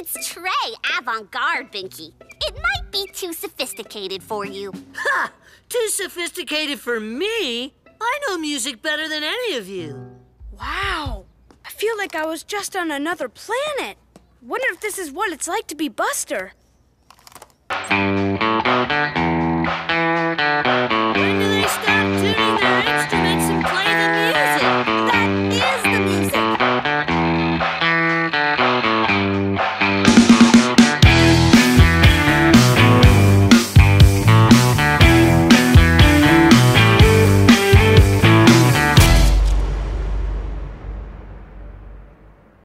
It's Trey avant-garde, Binky. It might be too sophisticated for you. Ha! Too sophisticated for me? I know music better than any of you. Wow. I feel like I was just on another planet. Wonder if this is what it's like to be Buster.